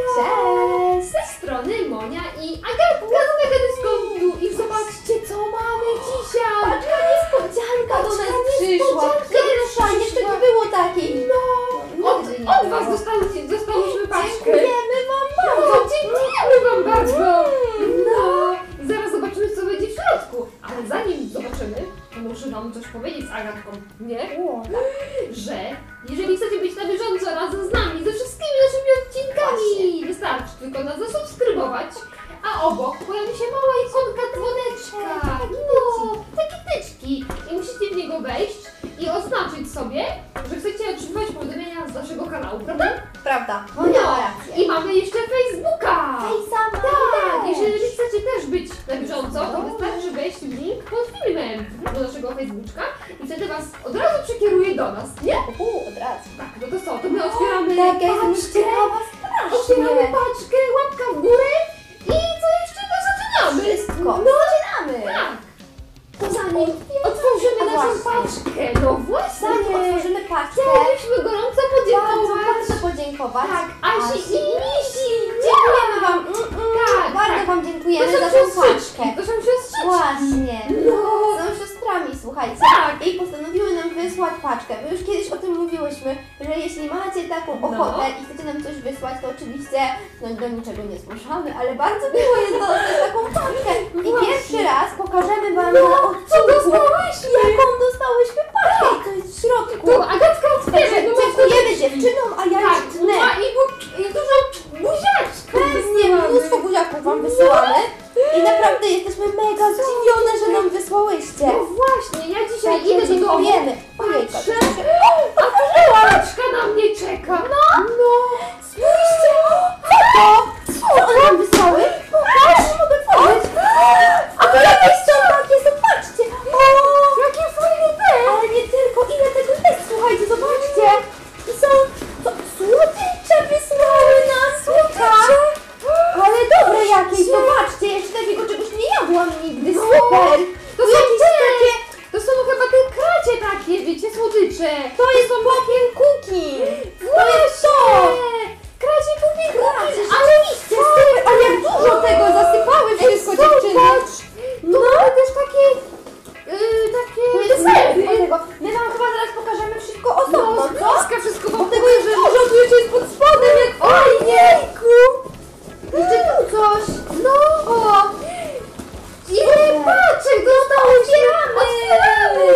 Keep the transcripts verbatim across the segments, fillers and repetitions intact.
Cześć! Z tej strony Monia i Agatka z Mega Dyskontu. I zobaczcie, co mamy dzisiaj! Paczka niespodzianka do nas przyszła! Niespodzianka Pierwsza, jeszcze nie było takiej! No! Od, Nigdy nie od było. was dostaliście, dostałyśmy paczkę. Dziękujemy wam No, bardzo! dziękujemy wam bardzo! Mm. No! Zaraz zobaczymy, co będzie w środku. Ale zanim zobaczymy, to muszę wam coś powiedzieć z Agatką, nie? O, tak. Że jeżeli chcecie być na bieżąco razem z nami, ze wszystkimi naszymi odcinkami, Właśnie. wystarczy tylko nas zasubskrybować, a obok pojawi się mała ikonka dzwoneczka. No, takie tyczki. I musicie w niego wejść i oznaczyć sobie, że chcecie otrzymywać powiadomienia z naszego kanału, prawda? Prawda, Monia ma No. rację. I mamy jeszcze Facebooka. Fejsa ma Tak, też. jeżeli chcecie też być na bieżąco, to No. wystarczy wejść w link pod filmem do naszego Facebooka i wtedy was od razu przekieruje do nas, nie? Uuu, od razu. Tak, no to co, to my otwieramy Tak, ja jestem już paczkę, ciekawa otwieramy strasznie. paczkę, łapka w górę i co jeszcze, no zaczynamy! Wszystko. No, Zaczynamy. tak! To zanim otworzymy A naszą właśnie. paczkę, no właśnie! Zanim otworzymy paczkę, Chciałyśmy gorąco bardzo, podziękować bardzo podziękować. tak, Asi i Misi! Dziękujemy wam. Mm, mm, Tak, bardzo tak. wam To dziękujemy są za tą paczkę. siostrzyczki, to są siostrzyczki! Właśnie. No. Są siostrami, słuchajcie. Tak. I postanowiły nam wysłać paczkę. My już kiedyś o tym mówiłyśmy, że jeśli macie taką No. ochotę i chcecie nam coś wysłać, to oczywiście no, do niczego nie zmuszamy, ale bardzo miło jest dostać taką paczkę. I Właśnie. pierwszy raz pokażemy wam No, na co odcinku, dostałyśmy? jaką dostałyśmy paczkę. I to jest w środku. To Agatka otwierze, no Dziękujemy dziewczynom, a ja tak, już tnę. no i, bu- i dużo buziaczków Pewnie mnóstwo buziaków wam wysyłamy. I naprawdę jesteśmy mega zdziwione, że nam wysłałyście. No właśnie, ja dzisiaj Takie idę do domu, dziękujemy. Ojejka, patrzę, to a tu paczka na mnie czeka. No, no. spójrzcie! Co to? Co one nam wysłały? Pokaż, nie mogę otworzyć. A to jakieś są takie, zobaczcie. O, Jakie fajne te. ale nie tylko, ile tego jest, słuchajcie, zobaczcie. I są, to słodycze wysłały nam, słodycze. Ale dobre jakieś, zobaczcie, jeszcze takiego czegoś nie jadłam nigdy, super. To Tu są jakieś te, takie, to są chyba te kracie takie, wiecie, słodycze. to jest popiel cookie. To jest to. Kracie pupi, Kracie, ale rzeczywiście, super, ale jak dużo tego zasypały wszystko dziewczyny. No, ale też takie, yy, takie To jest desery. super tego. My wam chyba zaraz pokażemy wszystko osobno, No, co? bliska wszystko Bo wam tego jest dużo, tu jeszcze jest pod spodem, jak fajnie! Jeszcze tu coś! No! O! Ile paczek dostałyśmy? Otwieramy!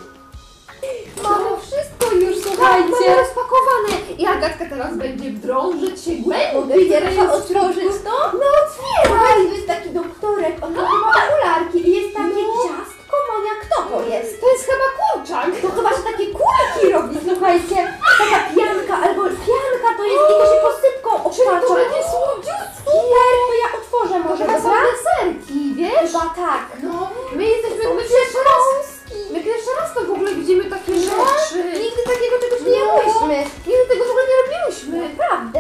Mamy wszystko już, słuchajcie. Mamy rozpakowane. I Agatka teraz będzie drążyć się Mogę głębiej. pierwsza otworzyć to? No otwieraj! To jest taki doktorek, on ma chyba okularki i jest takie ciastko, Monia, kto to jest? To jest chyba kurczak. To chyba się takie kulki robi, słuchajcie. Taka pianka albo pianka to jest i to się posypką Czyli to otacza. będzie słodziutki. Super, to ja otworzę może, Chyba są dobra? deserki, wiesz? Chyba tak. No, my jesteśmy, my pierwszy raz, my pierwszy raz to w ogóle widzimy takie rzeczy. Nigdy takiego czegoś nie jadłyśmy. Nigdy tego w ogóle nie robiłyśmy. Naprawdę.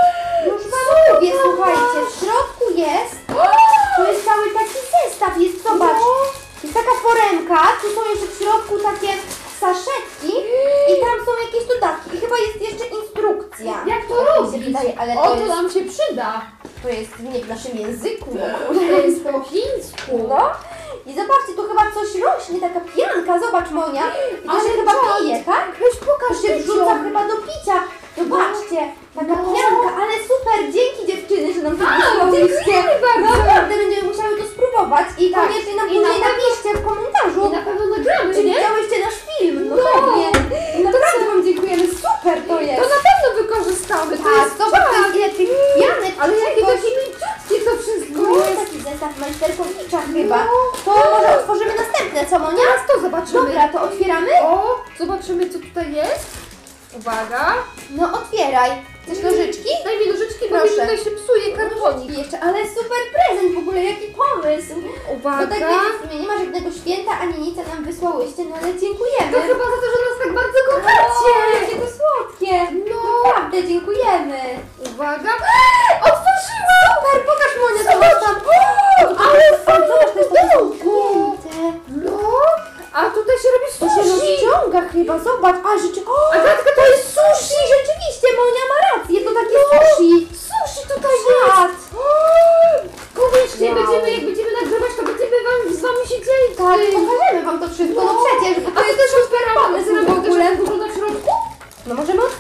Już wam mówię, słuchajcie, w środku jest, to jest cały taki zestaw, jest, zobacz, jest taka foremka, tu są jeszcze w środku takie saszetki i tam są jakieś dodatki i chyba jest jeszcze instrukcja. Jak to Tak mi się robić? wydaje, ale O, to to jest, nam się przyda. to jest nie w naszym języku. To jest po chińsku. No i zobaczcie, tu chyba coś rośnie, taka pianka, zobacz Monia. I to Ale się chyba czad. pije, tak? Weź To pokaż się dzieciom. wrzuca chyba do picia. Zobaczcie, taka No. pianka, ale super, dzięki dziewczyny, że nam to A, wysłałyście. dziękujemy bardzo. Naprawdę będziemy musiały to spróbować i Tak. koniecznie nam I na później pewno- napiszcie w komentarzu, I na pewno nagramy, czy nie? widziałyście nasz film. No, No. pewnie. Naprawdę wam dziękujemy, super to jest. To na pewno wykorzystamy. To Tak, jest zobacz, czas. ile tych pianek, Ale jakie czegoś. takie mięciutkie to wszystko No, jest. taki zestaw majsterkowicza chyba. No. To może otworzymy następne, co Monia? Teraz to zobaczymy. Dobra, to otwieramy? O, zobaczymy co tutaj jest. Uwaga. No otwieraj. Chcesz nożyczki? Daj mi nożyczki, bo mi Proszę. tutaj się psuje Nożyczki kartonik. jeszcze, ale super prezent w ogóle, jaki pomysł. Uwaga. No tak wiecie, w sumie nie ma żadnego święta, ani nic, a nam wysłałyście, no ale dziękujemy. To chyba za to, że nas tak bardzo O, kochacie. jakie to słodkie. No. Naprawdę, dziękujemy. Uwaga. Otworzyłam. Super, pokaż Monia, co masz tam. Ale Zobacz, to jest takie pudełko. zamknięte. No. A tutaj się robi To się sushi. rozciąga chyba, zobacz, a rzeczy... O, Agatka, to jest sushi. rzeczywiście, Monia ma rację, to takie sushi. Sushi tutaj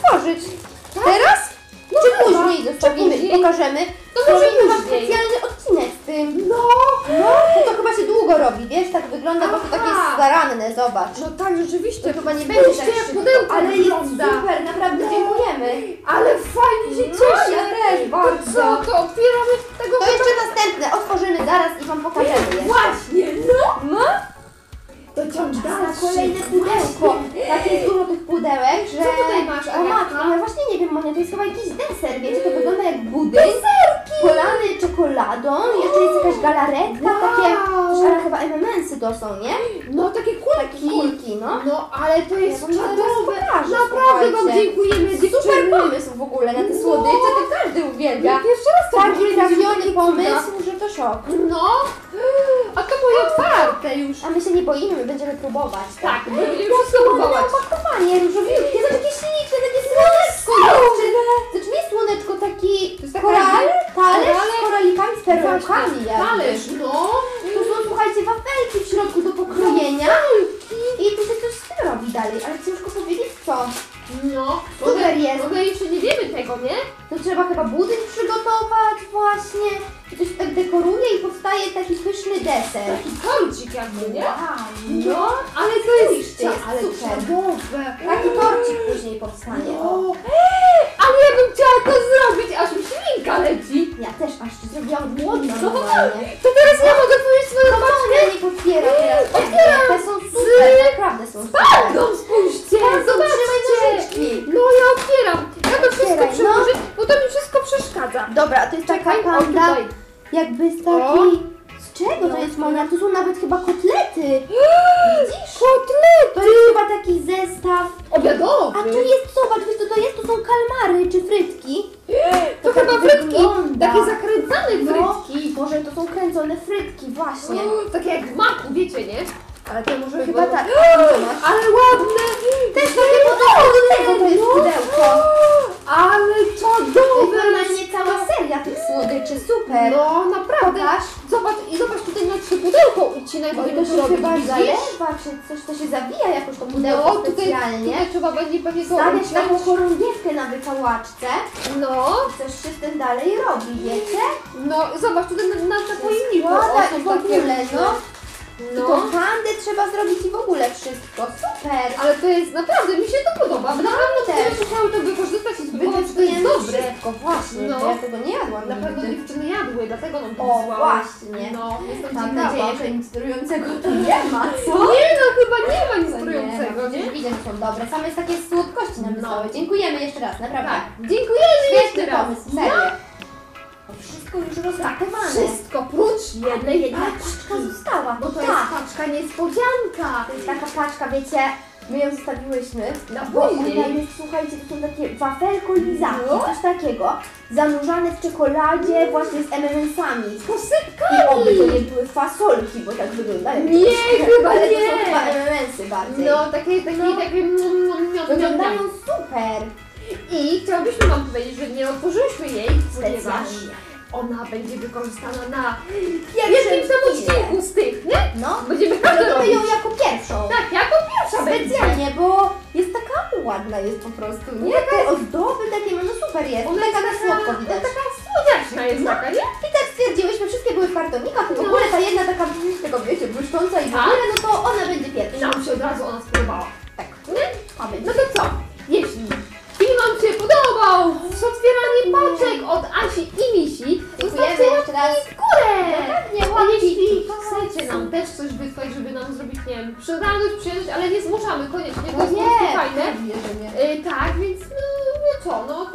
otworzyć. Tak? Teraz? No Czy chyba. później zostawimy Czy później? i pokażemy? To może Zrobimy chyba później. specjalny odcinek z tym. No! No, to, to chyba się długo robi, wiesz? Tak wygląda, bo to takie Aha. staranne, zobacz. No tak, rzeczywiście. To chyba nie będzie tak Spójrzcie, jak szybko, pudełko ale jest wygląda. super, naprawdę dziękujemy. Ale fajnie się No, cieszę. ja też To bardzo. co, to otwieramy tego To jeszcze następne, otworzymy zaraz i wam pokażemy je. Właśnie, no! No, To ciąg na dalszy. kolejne pudełko. Tak jest dużo tych pudełek, że... Co tutaj masz, O Agatka? matko, ja właśnie nie wiem, Monia, to jest chyba jakiś deser, wiecie? To wygląda jak budyń. Polany czekoladą, jeszcze jest jakaś galaretka, Wow. takie... Też, ale chyba M and M'sy to są, nie? No takie Takie kulki. kulki, no. No ale to jest Ja wam zaraz czadowe. pokażę, Naprawdę wam słuchajcie. dziękujemy, Super dziewczyny. pomysł w ogóle na te słodycze, to każdy uwielbia. Ja pierwszy raz to Taki widzę, trafiony takie pomysł, że to szok. cuda. No, a to moje otwarte już. A my się nie boimy, my będziemy próbować. Tak, będziemy wszystko próbować. Opakowanie różowiutkie, to takie śliczne, takie słoneczko. To czy nie słoneczko, taki To jest taka koral, talerz korale- z koralikami, z perełkami jakby. Talerz, no. Tu są, słuchajcie, wafelki w środku do pokrojenia. I tu się coś z tym robi dalej, ale ciężko powiedzieć co. No, Super jest. Może jeszcze nie wiemy tego, nie? To trzeba chyba budyń przygotować właśnie. I to się tak dekoruje i powstaje taki pyszny deser. Taki torcik jakby, nie? No, ale to jest, Spójrzcie, jest ale super. czadowe. taki torcik później powstanie. O. No. Ale ja bym chciała to zrobić, aż mi ślinka leci. Ja też aż się zrobiłam głodna No, normalnie. To teraz ja mogę powiedzieć swoją No paczkę. ja nie potwiera teraz. Otwieram Te są super, naprawdę są super. No spójrzcie, Bardzo trzymaj zobaczcie. nożyczki. No ja otwieram. Ja to wszystko Otwieraj, no. przełożę, bo to mi wszystko przeszkadza. Dobra, a to jest taka Czekaj, o panda, tutaj. jakby z takiej... Z czego to jest, Monia? Tu są nawet chyba kotlety. Widzisz? Kotlety. To jest chyba taki zestaw. Obiadowy. A tu jest, zobacz, wiesz co to jest? To są kalmary czy frytki. To, To tak chyba frytki. wygląda. Takie zakręcane No, frytki. może to są kręcone frytki, właśnie. O, takie jak w maku, wiecie, nie? Ale to może Chyba tak. Ale ładne. Też takie podobne do tego to jest pudełko. Ale To jest czadowe. normalnie cała seria tych słodyczy, super. No naprawdę. Pokaż. Zobacz i zobacz tutaj na trzy pudełko ucinaj, bo Oj, to to się się robi, chyba widzisz? zalewa, czy coś to się zawija jakoś to pudełko No tutaj, specjalnie. tutaj trzeba będzie pewnie to Stawiasz uciąć. taką chorągiewkę na wykałaczce. No, Coś się z tym dalej robi, wiecie? no zobacz tutaj na, na, na pojemniku. Składa o, są i w ogóle, takie- no. I No. tą pandę trzeba zrobić i w ogóle wszystko. Super. Ale to jest naprawdę, mi się to podoba. Na pewno też. chcemy chciały to wykorzystać i spróbować, czy to jest Wytestujemy dobre. wszystko, właśnie. No. No. Ja tego nie jadłam Na pewno nigdy. dziewczyny jadły, dlatego nam to O, wysłały. właśnie. No, jestem Mam ciekawa. nadzieję, że inspirującego to nie ma, co? Nie no, chyba nie ma To inspirującego, nie? nie? No, widzę, że są dobre. Same jest takie słodkości nam No. wysłały. Dziękujemy jeszcze raz, naprawdę. Tak, dziękujemy jeszcze Świetny raz. pomysł, serio. To wszystko już rozpakowane. Wszystko prócz jednej Ale jednej paczka została, Bo bo to tak. jest paczka niespodzianka. To jest taka paczka, wiecie, my ją zostawiłyśmy, Na bo później. ona jest, słuchajcie, to są takie wafelko lizaki, No. coś takiego, zanurzane w czekoladzie właśnie z M and M'sami. Z posypkami. I oby to nie były fasolki, bo tak wyglądają. Nie, troszkę, chyba ale nie. to są chyba M and M'sy bardziej. No, takie, takie, No. takie mm, mm, miod, Wyglądają miod, super. miod. I chciałabyśmy wam powiedzieć, że nie otworzyliśmy jej, ponieważ Specjalnie. ona będzie wykorzystana na Pierwszym jakimś tam odcinku z tych, nie? No, Będziemy każdy robimy robić. ją jako pierwszą. Tak, jako pierwsza będzie. Specjalnie, bo jest taka ładna jest po prostu, nie? Te ozdoby takie, no super jest. Ona taka jest na słodko taka, widać. taka słodziaczna jest taka, nie? I tak stwierdziłyśmy, wszystkie były w kartonikach i w No. ogóle ta jedna taka, tego wiecie, błyszcząca i w Tak. ogóle, no to ona będzie I pierwsza. nam się od razu ona spodobała. Tak. Nie? A będzie. No to co? Jeśli film wam się podobał z otwieranie paczek od Asi i Misi, Dziękujemy zostawcie jeszcze raz. łapki w górę! Dokładnie, A łapki jeśli w górę. chcecie nam też coś wysłać, żeby nam zrobić, nie wiem, przyjemność, przyjemność, ale nie zmuszamy koniecznie, to No jest po nie, prostu fajne. pewnie, że nie. Y, tak, więc no, no co, no to...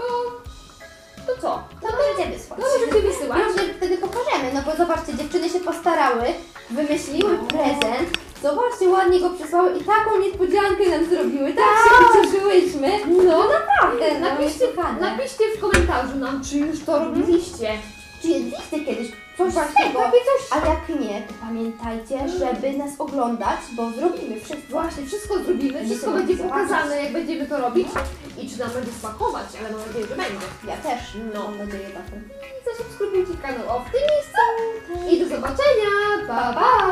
To co? To możecie wysłać. No możecie wysyłać. Może wtedy pokażemy, no bo zobaczcie, dziewczyny się postarały, wymyśliły prezent. Zobaczcie, ładnie go przysłały i taką niespodziankę nam zrobiły. Tak się ucieszyłyśmy. No Naprawdę, no, napiszcie, niesłychane. napiszcie w komentarzu nam, czy już to robiliście. Czy jedliście kiedyś coś Właśnie, takiego? prawie coś. A jak nie, to pamiętajcie, żeby nas oglądać, bo zrobimy wszystko. Właśnie, wszystko zrobimy, wszystko Będziemy będzie zobaczyć. pokazane, jak będziemy to robić i czy nam będzie smakować, ale mam nadzieję, że będzie. Ja też, No. mam nadzieję taką. I zasubskrybujcie kanał o w tym miejscu i do zobaczenia, pa pa!